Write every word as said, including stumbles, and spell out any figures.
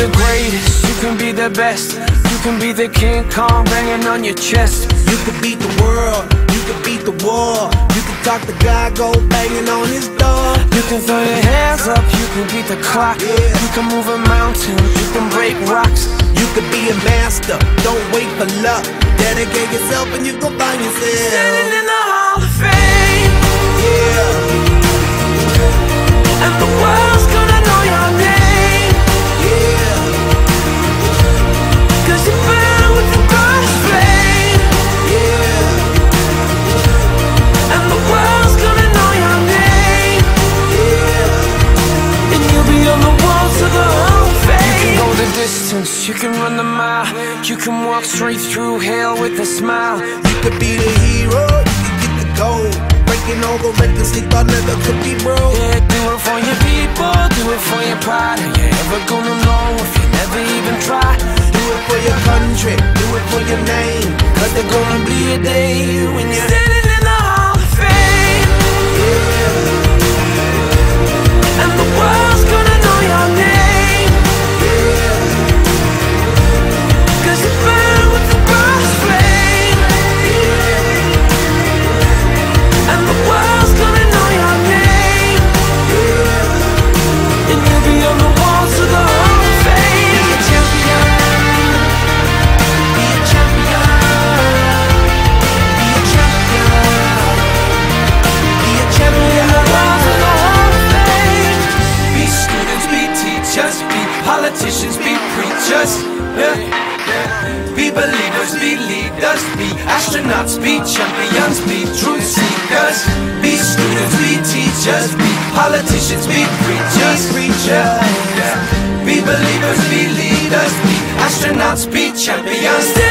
the greatest, you can be the best. You can be the King Kong banging on your chest. You could beat the world, you could beat the war. You can talk to God, go banging on his door. You can throw your hands up, you can beat the clock. Yeah. You can move a mountain, you can break rocks. You could be a master, don't wait for luck. Dedicate yourself and you gon' find yourself Standing in the Hall of Fame. Yeah. And the world's gonna know your name. Yeah. Cause you burn with the cross flame. Yeah. And the world's gonna know your name. Yeah. And you'll be on the walls of the Hall of Fame. You can go the distance, you can run the mile. You can walk straight through hell with a smile. You could be the hero, you can get the gold. Breaking all the records they thought never could be broke. Yeah, do it for your people, do it for your pride. Are you ever gonna know if you never even try? Do it for your country, do it for your name. Cause there's gonna be a day when you're standing in the Hall of Fame. Yeah. And the world's gonna know your name. Yeah. Cause you burn with the cross flame. And the world's gonna know your name. And you'll be on the walls of the Hall of Fame. Be a champion. Be a champion. Be a champion. Be a champion. The walls of the Hall of Fame. Be students, be teachers, be politicians, be preachers. Yeah. Be believers, be leaders, be astronauts, be champions, be truth seekers. Be students, be teachers, be politicians, be preachers, preachers. Yeah. Be believers, be leaders, be astronauts, be champions.